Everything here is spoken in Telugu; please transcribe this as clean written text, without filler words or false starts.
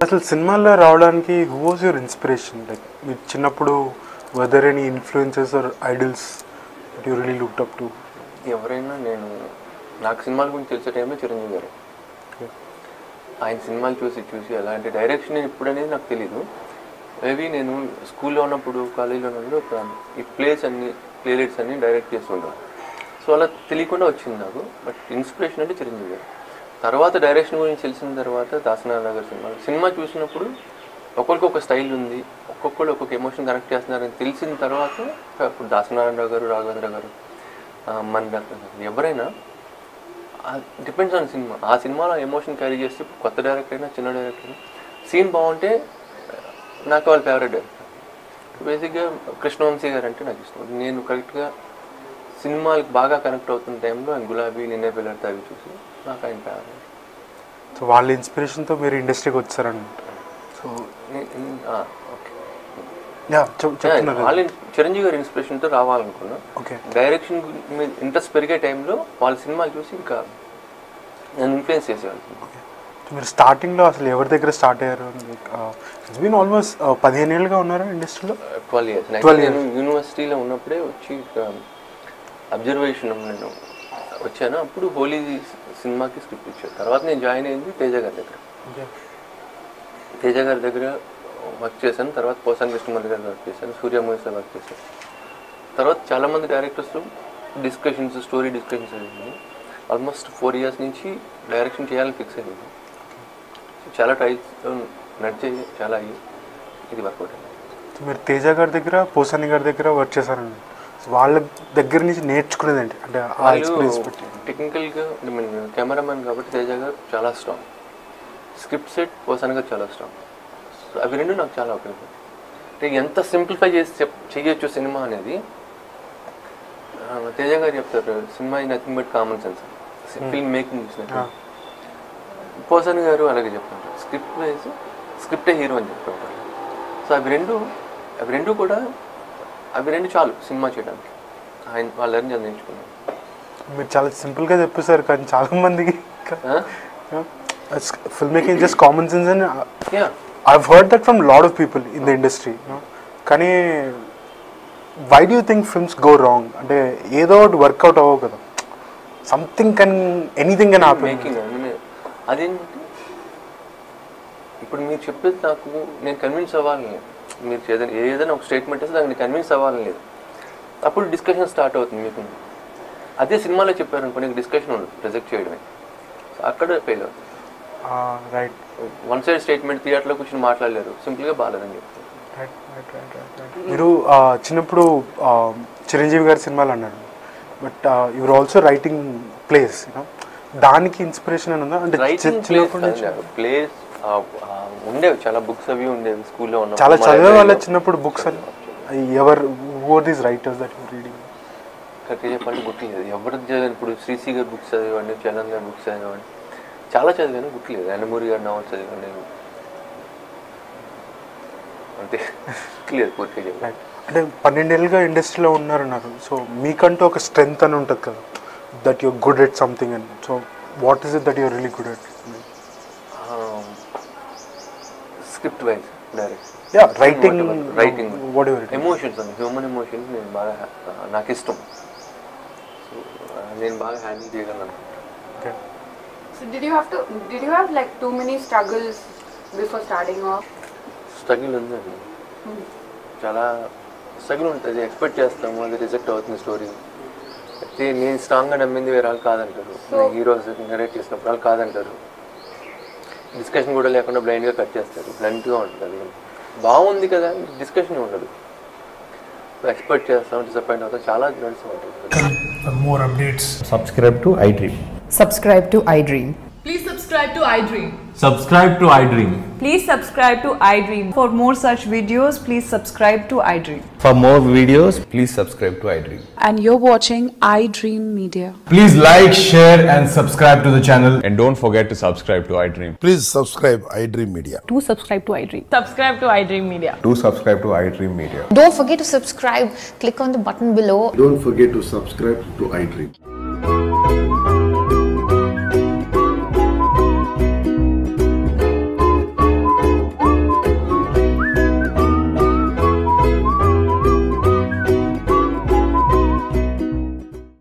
అసలు సినిమాల్లో రావడానికి who was your inspiration? Like మీరు చిన్నప్పుడు were there any influences or idols that you really looked up to? ఎవరైనా నాకు సినిమాల గురించి తెలిసే టైంలో చిరంజీవి గారు. ఆయన సినిమాలు చూసి అలాంటి డైరెక్షన్ ఇప్పుడు అనేది నాకు తెలీదు. మేబీ నేను స్కూల్లో ఉన్నప్పుడు కాలేజీలో ఉన్నప్పుడు ఈ ప్లేలిట్స్ అన్ని డైరెక్ట్ చేస్తుంటాను. సో అలా తెలియకుండా వచ్చింది నాకు. బట్ ఇన్స్పిరేషన్ అంటే చిరంజీవి గారు. తర్వాత డైరెక్షన్ గురించి తెలిసిన తర్వాత దాసనారాయణ గారి సినిమా చూసినప్పుడు ఒక్కొక్కరికి ఒక స్టైల్ ఉంది, ఒక్కొక్కరు ఒక్కొక్క ఎమోషన్ కనెక్ట్ చేస్తున్నారని తెలిసిన తర్వాత ఇప్పుడు దాసనారాయణ గారు, రాఘవేంద్ర గారు, మణిరత్నం గారు ఎవరైనా డిపెండ్స్ ఆన్ సినిమా. ఆ సినిమాలో ఎమోషన్ క్యారీ చేస్తే కొత్త డైరెక్టర్ అయినా చిన్న డైరెక్టర్ అయినా సీన్ బాగుంటే నాకు వాళ్ళ ఫేవరెట్ డైరెక్టర్. బేసిక్గా కృష్ణవంశీ గారు అంటే నాకు ఇష్టం. నేను కరెక్ట్గా సినిమాలకు బాగా కనెక్ట్ అవుతున్న టైంలో ఆయన గులాబీ, నిన్నే పెళ్ళాడితే అవి చూసి నాకు ఆయన ఫేవరెట్. సో వాళ్ళ ఇన్స్పిరేషన్తో మీరు ఇండస్ట్రీకి వచ్చారండి. సో వాళ్ళ చిరంజీవి గారి ఇన్స్పిరేషన్తో రావాలనుకున్నా. డైరెక్షన్ మీద ఇంట్రెస్ట్ పెరిగే టైంలో వాళ్ళ సినిమాలు చూసి ఇంకా నన్ను ఇన్ఫ్లుయెన్స్ చేసేవాళ్ళు. మీరు స్టార్టింగ్లో అసలు ఎవరి దగ్గర స్టార్ట్ అయ్యారు? ఇట్స్ బీన్ ఆల్మోస్ట్ 15 ఏళ్ళుగా ఉన్నారా ఇండస్ట్రీలో? 12 years. నేను యూనివర్సిటీలో ఉన్నప్పుడే వచ్చి అబ్జర్వేషన్ నేను వచ్చాను. అప్పుడు హోలీ సినిమాకి స్క్రిప్ట్ ఇచ్చాను. తర్వాత నేను జాయిన్ అయింది తేజ గారి దగ్గర. తేజ గారి దగ్గర వర్క్ చేశాను. తర్వాత పోసాని కృష్ణమూర్తి గారి వర్క్ చేశాను, సూర్యమూర్తి వర్క్ చేశాను. తర్వాత చాలామంది డైరెక్టర్స్ డిస్కషన్స్, స్టోరీ డిస్కషన్స్ అయ్యింది. ఆల్మోస్ట్ 4 years నుంచి డైరెక్షన్ చేయాలని ఫిక్స్ అయ్యింది. చాలా ట్రైల్స్ నడిచే చాలా అయ్యి ఇది వర్కౌట్ అయింది. మీరు తేజ గారి దగ్గర, పోసాని గారి దగ్గర వర్క్ చేశారండి. వాళ్ళ దగ్గర నుంచి నేర్చుకునేదండి అంటే టెక్నికల్గా కెమెరామెన్ కాబట్టి తేజ గారు చాలా స్ట్రాంగ్, స్క్రిప్ట్ సెట్ పోసాని గారు చాలా స్ట్రాంగ్. సో అవి రెండు నాకు చాలా ఉపయోగపడతాయి. అంటే ఎంత సింప్లిఫై చేసి చేయొచ్చు సినిమా అనేది తేజ గారు చెప్తారు. సినిమా ఈ nothing but common sense, film making చూసినట్టు. పోసాని గారు అలాగే చెప్తుంటారు, స్క్రిప్ట్ వైజ్ స్క్రిప్టే హీరో అని చెప్తుంటారు. సో అవి రెండు కూడా చాలు సినిమా చేయడానికి. ఆయన వాళ్ళని నేర్చుకున్నాను. మీరు చాలా సింపుల్గా చెప్పేశారు, కానీ చాలా మందికి film making just common sense అని I've heard that from a lot of people in the industry. కానీ why do you think films go wrong? అంటే ఏదో ఒకటి వర్కౌట్ అవ్వవు కదా, something anything can happen. Making అదేంటి ఇప్పుడు మీరు చెప్పేది నాకు నేను కన్విన్స్ అవ్వాలని లేదు. మీరు ఏదైనా ఒక స్టేట్మెంట్ వేస్తే దానికి కన్విన్స్ అవ్వాలని లేదు. అప్పుడు డిస్కషన్ స్టార్ట్ అవుతుంది మీకు. అదే సినిమాలో చెప్పారనుకో నీకు డిస్కషన్ ఉండదు, ప్రొజెక్ట్ చేయడమే. అక్కడ ఫెయిల్ అవుతుంది. రైట్, వన్ సైడ్ స్టేట్మెంట్ థియేటర్లో కూర్చొని మాట్లాడలేరు, సింపుల్గా బాగాలేదని చెప్తారు. మీరు చిన్నప్పుడు చిరంజీవి గారి సినిమాలు అన్నారు, but you're also writing plays, దానికి ఇన్స్పిరేషన్ అని ఉందా? అంటే ప్లేస్ ఉండేవి, చాలా బుక్స్ అవి ఉండేవి స్కూల్లో ఉన్న. చాలా చదివే వాళ్ళ చిన్నప్పుడు బుక్స్ అని ఎవరు these writers that you're reading? కరెక్ట్గా చెప్పాలంటే గుర్తులేదు ఎవరికి చదివాను. ఇప్పుడు శ్రీశ్రీ గారి బుక్స్ చదివాడిని, చరణ్ గారి బుక్స్ చదివాడిని, చాలా చదివాను, గుర్తులేదు. యండమూరి గారి నావల్స్ చదివాను అంతే, క్లియర్ పూర్తిగా చెప్పాను. అంటే 12 ఏళ్ళుగా ఇండస్ట్రీలో ఉన్నారన్నారు. సో మీకంటూ ఒక స్ట్రెంగ్త్ అని ఉంటుంది కదా, that you're good at something అని. So what is it that you're really good at? Script wise direct, writing, whatever emotions అండి, హ్యూమన్ ఎమోషన్స్ నేను బాగా నాకు ఇష్టం. సో నేను బాగా హ్యాండిల్ చేయగలను. So did you have like too many struggles before starting off? Struggle ఉందండి, చాలా స్ట్రగుల్ ఉంటుంది. ఎక్స్పెక్ట్ చేస్తాము, అది రిజెక్ట్ అవుతుంది స్టోరీ. అయితే నేను స్ట్రాంగ్గా నమ్మింది వేరే వాళ్ళు కాదంటారు. హీరోస్ నరేట్ చేసినప్పుడు వాళ్ళు కాదంటారు. డిస్కషన్ కూడా లేకుండా బ్లైండ్గా కట్ చేస్తారు, బ్లంట్గా ఉంటుంది. అది బాగుంది కదా, డిస్కషన్ ఉండదు. ఎక్స్పెక్ట్ చేస్తాం, డిసప్పాయింట్ అవుతాం, చాలా నడుస్తూ ఉంటుంది. For more updates, subscribe to iDream. Subscribe to iDream. Please subscribe to iDream. Subscribe to iDream. Please subscribe to iDream. For more such videos, please subscribe to iDream. For more videos, please subscribe to iDream. And you're watching iDreamMedia. Please like, share and subscribe to the channel. And don't forget to subscribe to iDream. Please subscribe iDreamMedia. Do subscribe to iDream. Subscribe to iDreamMedia. Do subscribe to iDreamMedia. Don't forget to subscribe. Click on the button below. Don't forget to subscribe to iDream.